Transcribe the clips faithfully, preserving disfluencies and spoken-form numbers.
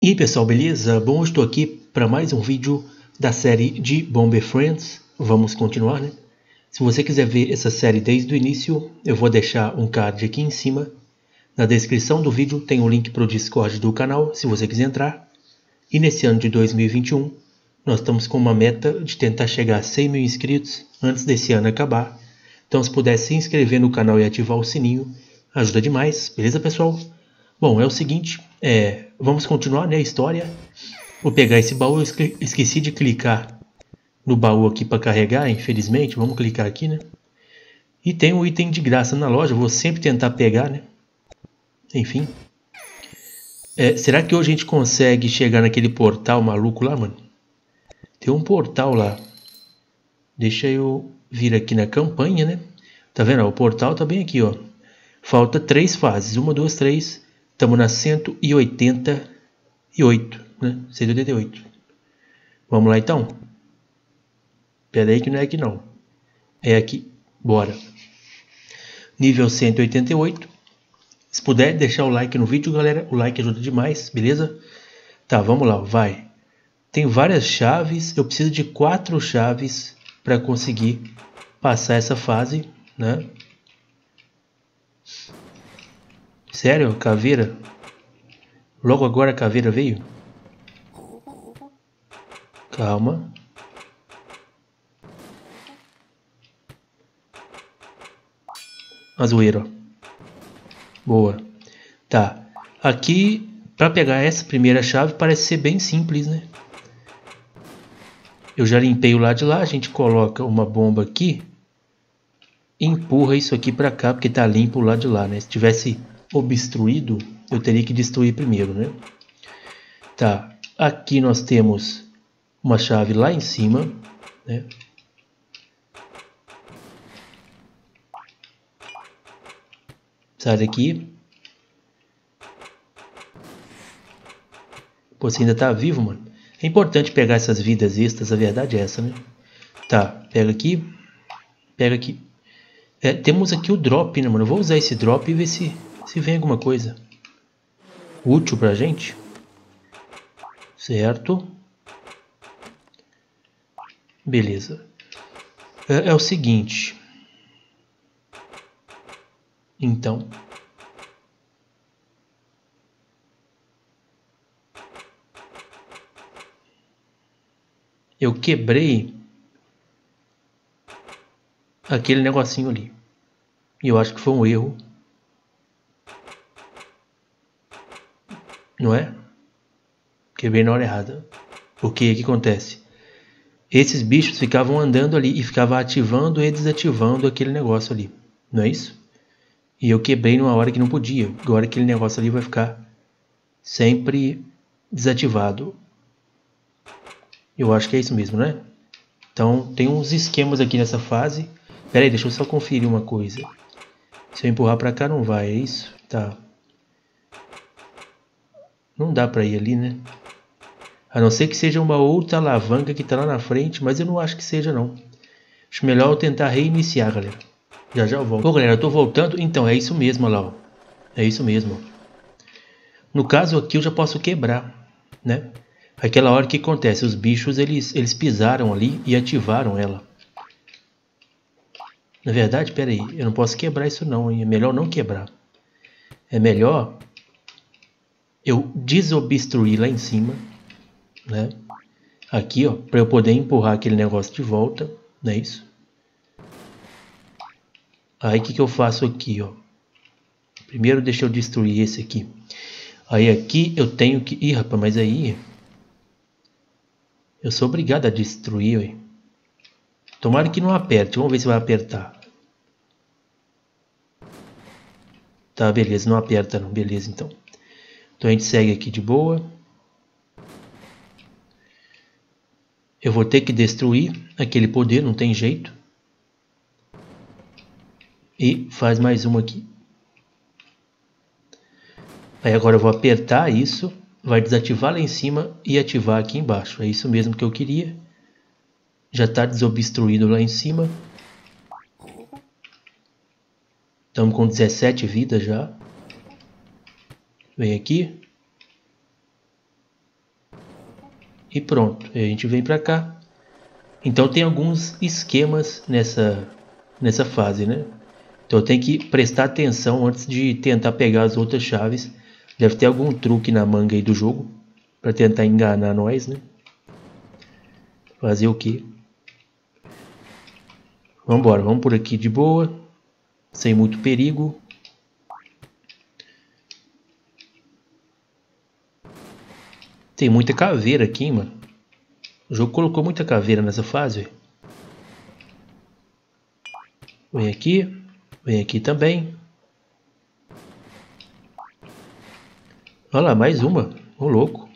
E aí pessoal, beleza? Bom, estou aqui para mais um vídeo da série de Bomber Friends. Vamos continuar, né? Se você quiser ver essa série desde o início, eu vou deixar um card aqui em cima. Na descrição do vídeo tem o link para o Discord do canal, se você quiser entrar. E nesse ano de dois mil e vinte e um, nós estamos com uma meta de tentar chegar a cem mil inscritos antes desse ano acabar. Então se puder se inscrever no canal e ativar o sininho, ajuda demais, beleza pessoal? Bom, é o seguinte, é, vamos continuar, né, a história. Vou pegar esse baú, eu esqueci de clicar no baú aqui para carregar, infelizmente. Vamos clicar aqui, né? E tem um item de graça na loja, vou sempre tentar pegar, né? Enfim. É, será que hoje a gente consegue chegar naquele portal maluco lá, mano? Tem um portal lá. Deixa eu vir aqui na campanha, né? Tá vendo? Ó, o portal tá bem aqui, ó. Falta três fases, uma, duas, três. Estamos na cento e oitenta e oito, né? cento e oitenta e oito. Vamos lá então? Pera aí que não é aqui não. É aqui. Bora. Nível cento e oitenta e oito. Se puder deixar o like no vídeo, galera. O like ajuda demais, beleza? Tá, vamos lá, vai. Tem várias chaves. Eu preciso de quatro chaves para conseguir passar essa fase, né? Sério? Caveira? Logo agora a caveira veio? Calma. A zoeira. Boa. Tá. Aqui, para pegar essa primeira chave, parece ser bem simples, né? Eu já limpei o lado de lá. A gente coloca uma bomba aqui. E empurra isso aqui para cá, porque tá limpo o lado de lá, né? Se tivesse obstruído, eu teria que destruir primeiro, né? Tá. Aqui nós temos uma chave lá em cima, né? Sai daqui. Pô, você ainda tá vivo, mano. É importante pegar essas vidas extras, a verdade é essa, né? Tá, pega aqui. Pega aqui. É, temos aqui o drop, né, mano? Eu vou usar esse drop e ver se, se vem alguma coisa útil pra gente. Certo. Beleza. É, é o seguinte. Então. Eu quebrei aquele negocinho ali. E eu acho que foi um erro. Não é? Quebrei na hora errada. Porque o que acontece? Esses bichos ficavam andando ali e ficavam ativando e desativando aquele negócio ali. Não é isso? E eu quebrei numa hora que não podia. Agora aquele negócio ali vai ficar sempre desativado. Eu acho que é isso mesmo, né? Então tem uns esquemas aqui nessa fase. Pera aí, deixa eu só conferir uma coisa. Se eu empurrar pra cá não vai, é isso? Tá. Não dá pra ir ali, né? A não ser que seja uma outra alavanca que tá lá na frente, mas eu não acho que seja não. Acho melhor eu tentar reiniciar, galera. Já já eu volto. Pô, galera, eu tô voltando. Então, é isso mesmo, olha lá, ó. É isso mesmo. No caso aqui eu já posso quebrar, né? Aquela hora que acontece, os bichos eles, eles pisaram ali e ativaram ela. Na verdade, pera aí, eu não posso quebrar isso não, hein? É melhor não quebrar. É melhor eu desobstruir lá em cima, né? Aqui, ó, para eu poder empurrar aquele negócio de volta, não é isso? Aí o que, que eu faço aqui, ó? Primeiro deixa eu destruir esse aqui. Aí aqui eu tenho que... Ih, rapaz, mas aí... Eu sou obrigado a destruir, ué. Tomara que não aperte. Vamos ver se vai apertar. Tá, beleza. Não aperta não. Beleza, então. Então a gente segue aqui de boa. Eu vou ter que destruir aquele poder. Não tem jeito. E faz mais uma aqui. Aí agora eu vou apertar isso. Vai desativar lá em cima e ativar aqui embaixo. É isso mesmo que eu queria. Já está desobstruído lá em cima. Estamos com dezessete vidas já. Vem aqui. e pronto. A gente vem para cá. Então tem alguns esquemas nessa, nessa fase, né? Então eu tenho que prestar atenção antes de tentar pegar as outras chaves. Deve ter algum truque na manga aí do jogo para tentar enganar nós, né? Fazer o quê? Vamos embora, vamos por aqui de boa, sem muito perigo. Tem muita caveira aqui, mano. O jogo colocou muita caveira nessa fase. Vem aqui, vem aqui também. Olha lá, mais uma. Ô, louco.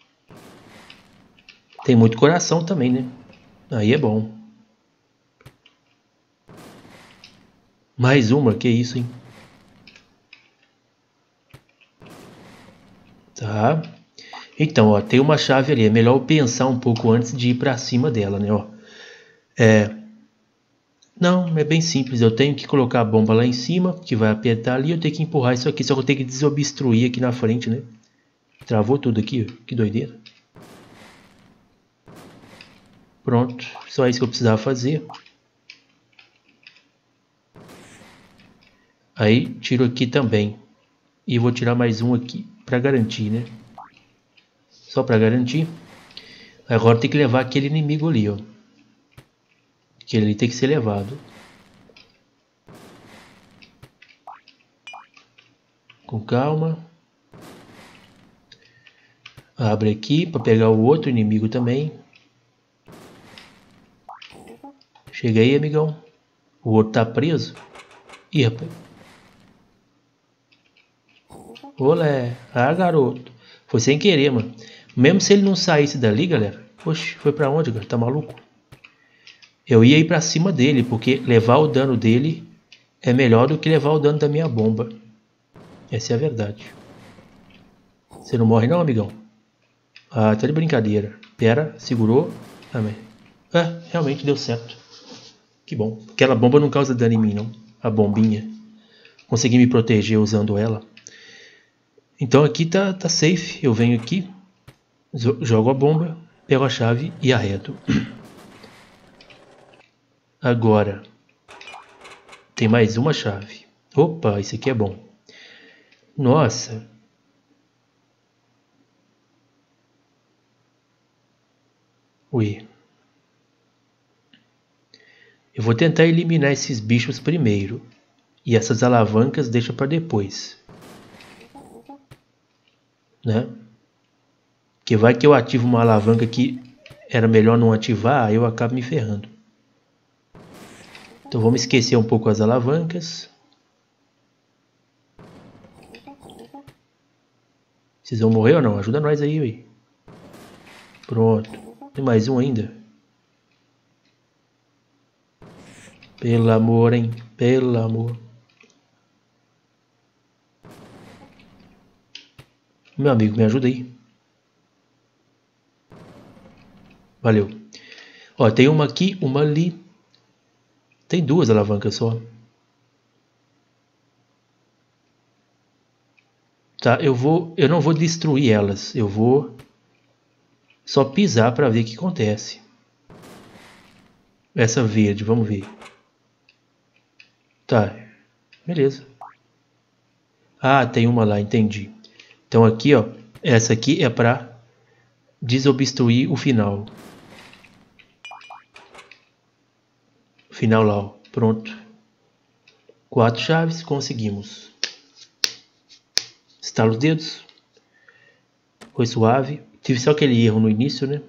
Tem muito coração também, né? Aí é bom. Mais uma, que isso, hein? Tá. Então, ó, tem uma chave ali. É melhor eu pensar um pouco antes de ir pra cima dela, né? Ó. É... Não, é bem simples. Eu tenho que colocar a bomba lá em cima, que vai apertar ali. Eu tenho que empurrar isso aqui. Só que eu tenho que desobstruir aqui na frente, né? Travou tudo aqui, ó. Que doideira. Pronto. Só isso que eu precisava fazer. Aí, tiro aqui também. E vou tirar mais um aqui, pra garantir, né? Só pra garantir. Agora tem que levar aquele inimigo ali, ó. Aquele ali tem que ser levado. Com calma. Abre aqui para pegar o outro inimigo também. Chega aí, amigão. O outro tá preso. Ih, rapaz. Olé. Ah, garoto. Foi sem querer, mano. Mesmo se ele não saísse dali, galera. Oxe, foi pra onde, cara? Tá maluco? Eu ia ir pra cima dele, porque levar o dano dele é melhor do que levar o dano da minha bomba. Essa é a verdade. Você não morre não, amigão? Ah, tá de brincadeira. Pera, segurou. Amém. Ah, realmente deu certo. Que bom. Aquela bomba não causa dano em mim, não. A bombinha. Consegui me proteger usando ela. Então aqui tá, tá safe. Eu venho aqui, jogo a bomba, pego a chave e arredo. Agora tem mais uma chave. Opa, esse aqui é bom. Nossa. Ui. Eu vou tentar eliminar esses bichos primeiro. E essas alavancas deixa para depois. Né? Que vai que eu ativo uma alavanca que era melhor não ativar, aí eu acabo me ferrando. Então vamos esquecer um pouco as alavancas. Vocês vão morrer ou não? Ajuda nós aí, ué. Pronto. Tem mais um ainda. Pelo amor, hein? Pelo amor. Meu amigo, me ajuda aí. Valeu. Ó, tem uma aqui, uma ali. Tem duas alavancas só. Tá, eu vou, eu não vou destruir elas. Eu vou só pisar para ver o que acontece. Essa verde, vamos ver. Tá, beleza. Ah, tem uma lá, entendi. Então aqui, ó, essa aqui é para desobstruir o final. O final lá, ó, pronto. Quatro chaves, conseguimos. Estala os dedos. Foi suave. Tive só aquele erro no início, né?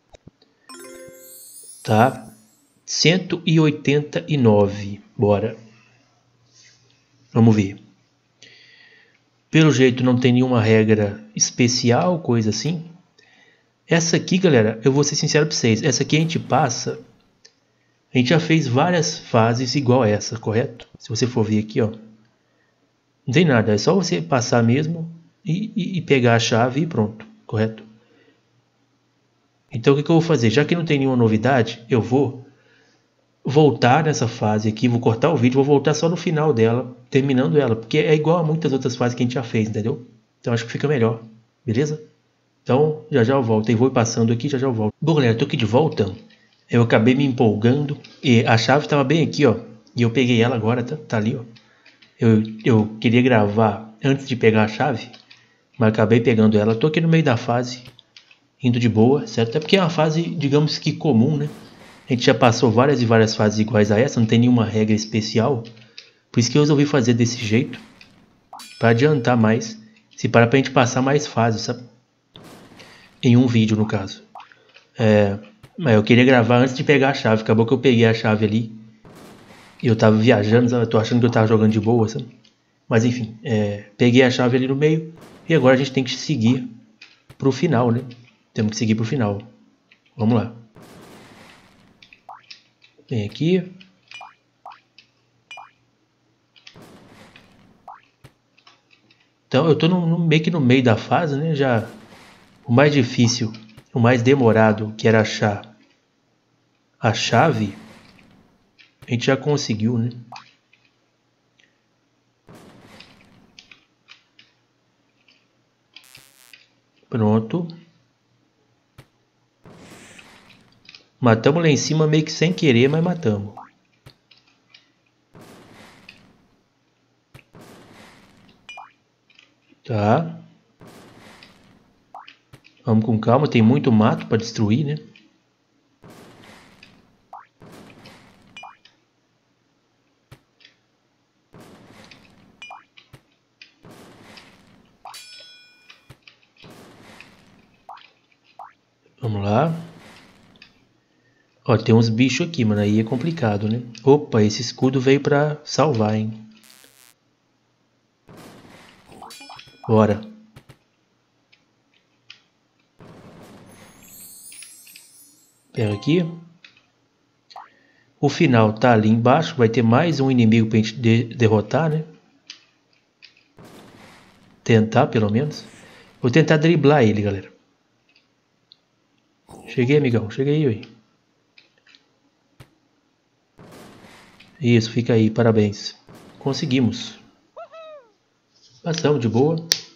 Tá. cento e oitenta e nove. Bora. Vamos ver. Pelo jeito não tem nenhuma regra especial, coisa assim. Essa aqui, galera, eu vou ser sincero para vocês. Essa aqui a gente passa. A gente já fez várias fases igual essa, correto? Se você for ver aqui, ó. Não tem nada, é só você passar mesmo e, e, e pegar a chave e pronto, correto? Então o que, que eu vou fazer? Já que não tem nenhuma novidade, eu vou voltar nessa fase aqui, vou cortar o vídeo, vou voltar só no final dela, terminando ela, porque é igual a muitas outras fases que a gente já fez, entendeu? Então acho que fica melhor, beleza? Então, já já eu volto. E vou passando aqui, já já eu volto. Bom, galera, tô aqui de volta. Eu acabei me empolgando. E a chave tava bem aqui, ó. E eu peguei ela agora, tá, tá ali, ó. Eu, eu queria gravar antes de pegar a chave, mas acabei pegando ela. Tô aqui no meio da fase, indo de boa, certo? Até porque é uma fase, digamos que comum, né? A gente já passou várias e várias fases iguais a essa, não tem nenhuma regra especial. Por isso que eu resolvi fazer desse jeito, para adiantar mais. Se para pra gente passar mais fases, sabe? Em um vídeo, no caso. É, mas eu queria gravar antes de pegar a chave. Acabou que eu peguei a chave ali. E eu tava viajando, sabe? Eu tô achando que eu tava jogando de boa, sabe? Mas enfim, é, peguei a chave ali no meio. E agora a gente tem que seguir pro final, né? Temos que seguir pro final. Vamos lá. Vem aqui. Então eu tô no, no, meio que no meio da fase, né? Já o mais difícil, o mais demorado, que era achar a chave, a gente já conseguiu, né? Pronto. Matamos lá em cima meio que sem querer, mas matamos. Tá. Vamos com calma, tem muito mato para destruir, né? Vamos lá. Ó, tem uns bichos aqui, mano. Aí é complicado, né? Opa, esse escudo veio pra salvar, hein? Bora. Pega aqui. O final tá ali embaixo. Vai ter mais um inimigo pra gente de derrotar, né? Tentar, pelo menos. Vou tentar driblar ele, galera. Cheguei, amigão. Cheguei aí. Isso, fica aí. Parabéns. Conseguimos. Passamos de boa.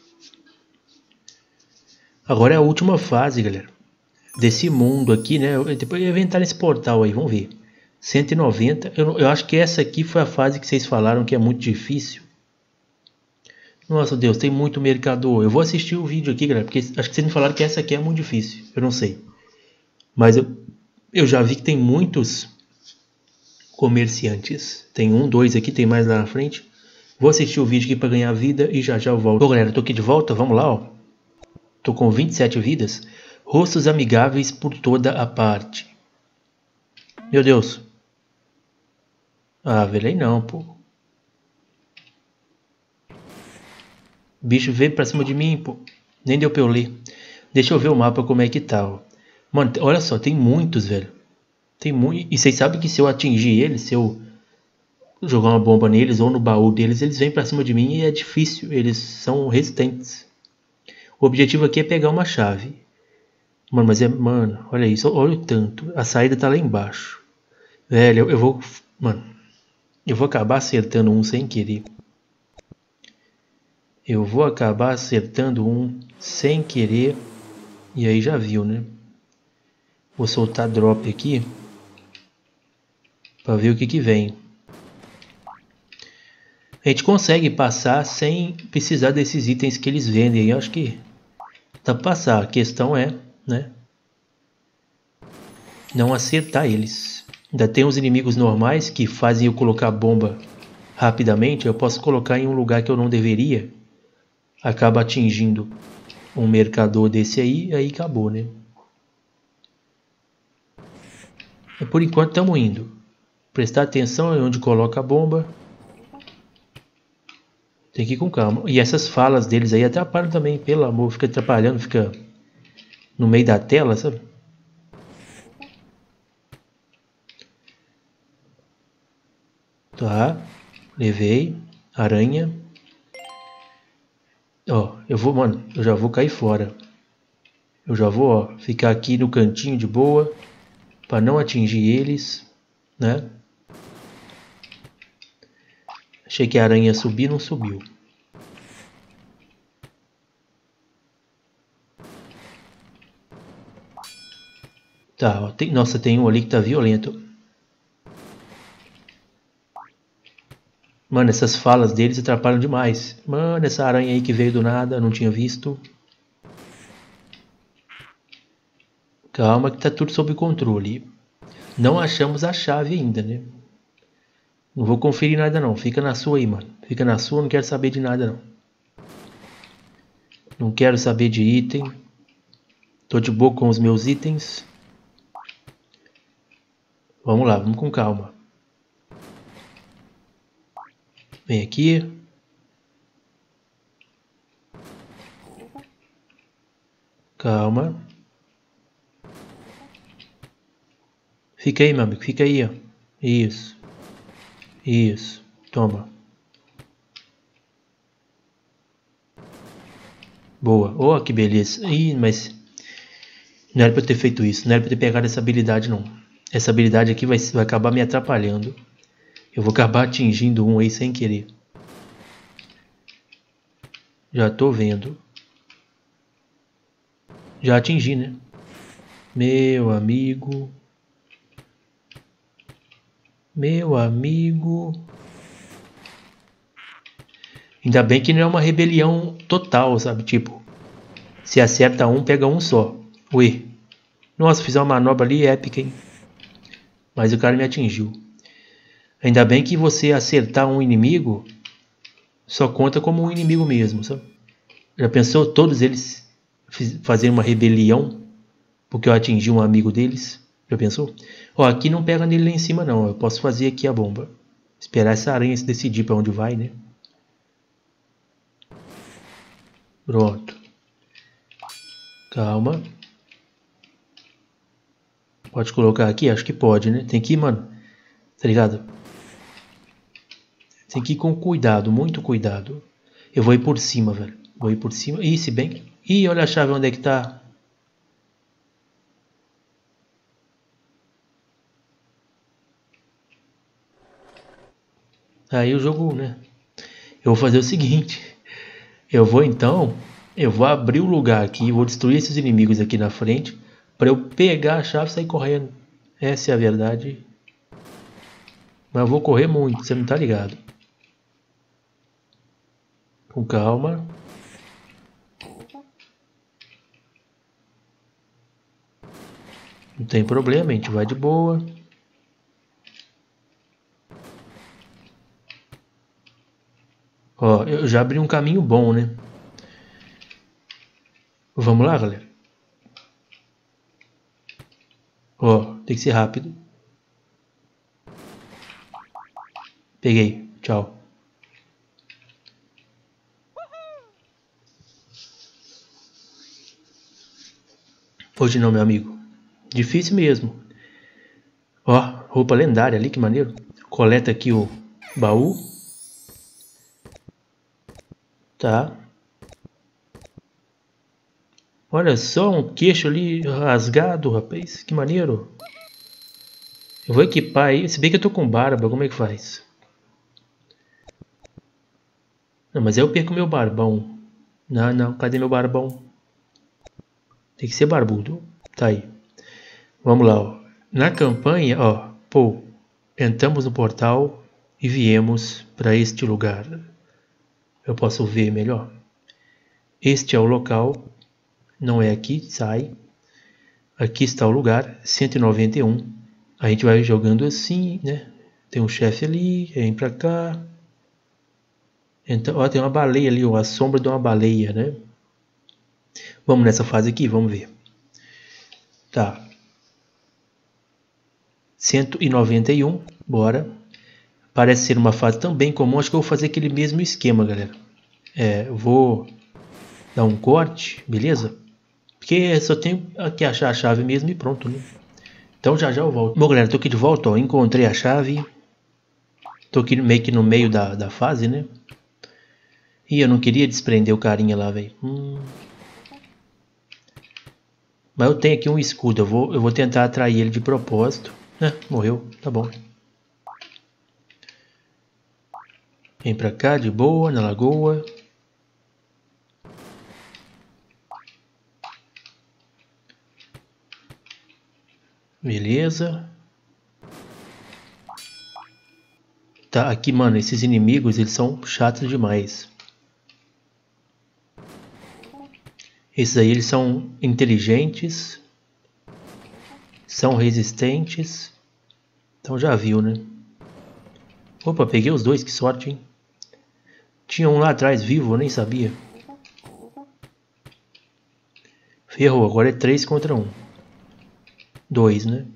Agora é a última fase, galera. Desse mundo aqui, né? Depois eu vou entrar nesse portal aí, vamos ver. cento e noventa. Eu, eu acho que essa aqui foi a fase que vocês falaram que é muito difícil. Nossa Deus, tem muito mercador. Eu vou assistir o vídeo aqui, galera, porque acho que vocês me falaram que essa aqui é muito difícil. Eu não sei. Mas eu, eu já vi que tem muitos comerciantes. Tem um, dois aqui, tem mais lá na frente. Vou assistir o vídeo aqui para ganhar vida e já já eu volto. Bom, galera, tô aqui de volta, vamos lá, ó. Tô com vinte e sete vidas. Rostos amigáveis por toda a parte. Meu Deus. Ah, velho, aí não, pô. O bicho veio pra cima de mim, pô. Nem deu pra eu ler. Deixa eu ver o mapa como é que tá, ó. Mano, olha só, tem muitos, velho. Tem muito. E vocês sabem que se eu atingir eles, se eu jogar uma bomba neles ou no baú deles, eles vêm pra cima de mim e é difícil. Eles são resistentes. O objetivo aqui é pegar uma chave. Mano, mas é... Mano, olha isso. Olha o tanto. A saída tá lá embaixo. Velho, eu, eu vou... Mano, eu vou acabar acertando um sem querer. Eu vou acabar acertando um sem querer. E aí já viu, né? Vou soltar drop aqui. Pra ver o que que vem. A gente consegue passar sem precisar desses itens que eles vendem. Eu acho que dá pra passar. A questão é, né? Não acertar eles. Ainda tem os inimigos normais que fazem eu colocar bomba rapidamente. Eu posso colocar em um lugar que eu não deveria. Acaba atingindo um mercador desse aí. Aí acabou, né? E por enquanto estamos indo. Prestar atenção em onde coloca a bomba. Tem que ir com calma. E essas falas deles aí atrapalham também. Pelo amor, fica atrapalhando. Fica no meio da tela, sabe? Tá. Levei. Aranha. Ó, eu vou, mano, eu já vou cair fora. Eu já vou, ó, ficar aqui no cantinho de boa. Pra não atingir eles, né? Achei que a aranha ia subir, não subiu. Tá, ó, tem, nossa, tem um ali que tá violento. Mano, essas falas deles atrapalham demais. Mano, essa aranha aí que veio do nada, não tinha visto. Calma que tá tudo sob controle. Não achamos a chave ainda, né? Não vou conferir nada não. Fica na sua aí, mano. Fica na sua, não quero saber de nada não. Não quero saber de item. Tô de boa com os meus itens. Vamos lá, vamos com calma. Vem aqui. Calma. Fica aí, meu amigo. Fica aí, ó. Isso. Isso. Toma. Boa. Oh, que beleza. Ih, mas... Não era pra eu ter feito isso. Não era pra eu ter pegado essa habilidade, não. Essa habilidade aqui vai, vai acabar me atrapalhando. Eu vou acabar atingindo um aí sem querer. Já tô vendo. Já atingi, né? Meu amigo. Meu amigo. Ainda bem que não é uma rebelião total, sabe? Tipo, se acerta um, pega um só. Ué. Nossa, fiz uma manobra ali épica, hein? Mas o cara me atingiu. Ainda bem que você acertar um inimigo só conta como um inimigo mesmo, sabe? Já pensou todos eles fazerem uma rebelião porque eu atingi um amigo deles? Já pensou? Ó, aqui não pega nele lá em cima não. Eu posso fazer aqui a bomba. Esperar essa aranha se decidir para onde vai, né? Pronto. Calma. Pode colocar aqui? Acho que pode, né? Tem que ir, mano. Tá ligado? Tem que ir com cuidado, muito cuidado. Eu vou ir por cima, velho. Vou ir por cima. Ih, se bem... Ih, olha a chave onde é que tá. Aí o jogo, né? Eu vou fazer o seguinte. Eu vou então... Eu vou abrir o lugar aqui. Vou destruir esses inimigos aqui na frente. Pra eu pegar a chave e sair correndo. Essa é a verdade. Mas eu vou correr muito, você não tá ligado. Com calma. Não tem problema, a gente vai de boa. Ó, eu já abri um caminho bom, né? Vamos lá, galera. Ó, tem que ser rápido. Peguei, tchau. Hoje não, meu amigo. Difícil mesmo. Ó, roupa lendária ali, que maneiro. Coleta aqui o baú. Tá. Olha só, um queixo ali rasgado, rapaz. Que maneiro. Eu vou equipar aí. Se bem que eu tô com barba, como é que faz? Não, mas aí eu perco meu barbão. Não, não. Cadê meu barbão? Tem que ser barbudo. Tá aí. Vamos lá, ó. Na campanha, ó. Pô, entramos no portal e viemos para este lugar. Eu posso ver melhor. Este é o local. Não é aqui, sai. Aqui está o lugar, cento e noventa e um. A gente vai jogando assim, né? Tem um chefe ali, vem pra cá. Então, ó, tem uma baleia ali, ó, a sombra de uma baleia, né? Vamos nessa fase aqui, vamos ver. Tá. cento e noventa e um, bora. Parece ser uma fase também comum, acho que eu vou fazer aquele mesmo esquema, galera. É, eu vou dar um corte, beleza? Porque só tenho que achar a chave mesmo e pronto, né? Então já já eu volto. Bom, galera, tô aqui de volta, ó. Encontrei a chave. Tô aqui meio que no meio da, da fase, né? Ih, eu não queria desprender o carinha lá, velho. Hum. Mas eu tenho aqui um escudo. Eu vou, eu vou tentar atrair ele de propósito. Ah, morreu. Tá bom. Vem pra cá, de boa, na lagoa. Beleza. Tá, aqui, mano, esses inimigos, eles são chatos demais. Esses aí, eles são inteligentes. São resistentes. Então já viu, né? Opa, peguei os dois, que sorte, hein? Tinha um lá atrás vivo, eu nem sabia. Ferrou, agora é três contra um. Dois, né?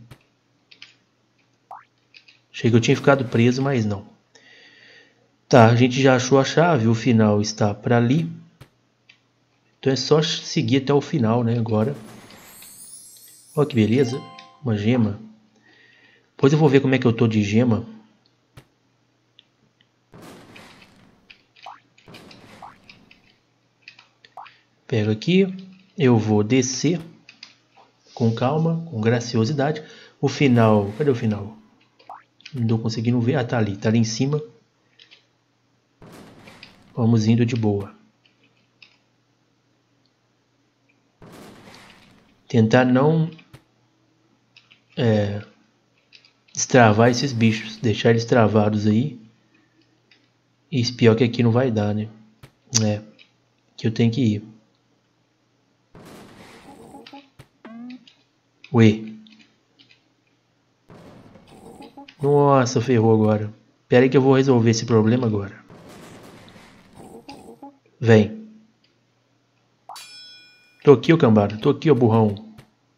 Achei que eu tinha ficado preso, mas não. Tá, a gente já achou a chave, o final está para ali. Então é só seguir até o final, né, agora. Olha que beleza, uma gema. Depois eu vou ver como é que eu tô de gema. Pego aqui, eu vou descer com calma, com graciosidade. O final, cadê o final? Não estou conseguindo ver, ah, tá ali, tá ali em cima. Vamos indo de boa. Tentar não é, destravar esses bichos, deixar eles travados aí. E pior que aqui não vai dar, né? É, que eu tenho que ir. Ué. Nossa, ferrou agora. Pera aí que eu vou resolver esse problema agora. Vem. Tô aqui, ô cambada. Tô aqui, ô burrão.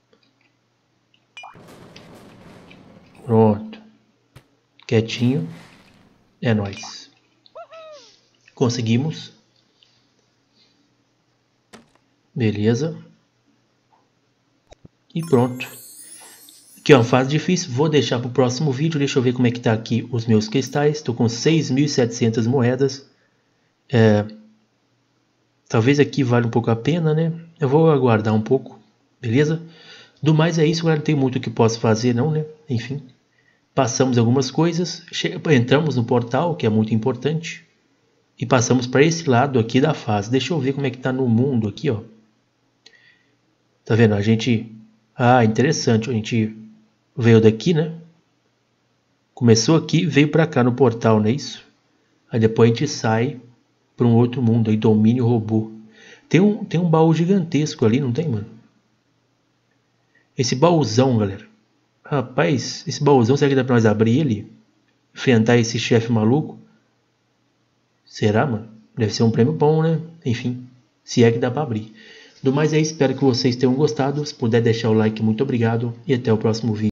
Pronto. Quietinho. É nóis. Conseguimos. Beleza. E pronto. Aqui é uma fase difícil. Vou deixar para o próximo vídeo. Deixa eu ver como é que tá aqui os meus cristais. Estou com seis mil e setecentas moedas. É... Talvez aqui vale um pouco a pena, né? Eu vou aguardar um pouco. Beleza? Do mais é isso, galera. Não tem muito que posso fazer não, né? Enfim. Passamos algumas coisas. Entramos no portal, que é muito importante. E passamos para esse lado aqui da fase. Deixa eu ver como é que tá no mundo aqui, ó. Tá vendo? A gente... Ah, interessante. A gente veio daqui, né? Começou aqui, veio para cá no portal, não é isso? Aí depois a gente sai para um outro mundo, aí domínio robô. Tem um, tem um baú gigantesco ali, não tem, mano? Esse baúzão, galera. Rapaz, esse baúzão, será que dá pra nós abrir ele? Enfrentar esse chefe maluco? Será, mano? Deve ser um prêmio bom, né? Enfim, se é que dá pra abrir. Do mais é isso, espero que vocês tenham gostado. Se puder deixar o like, muito obrigado. E até o próximo vídeo.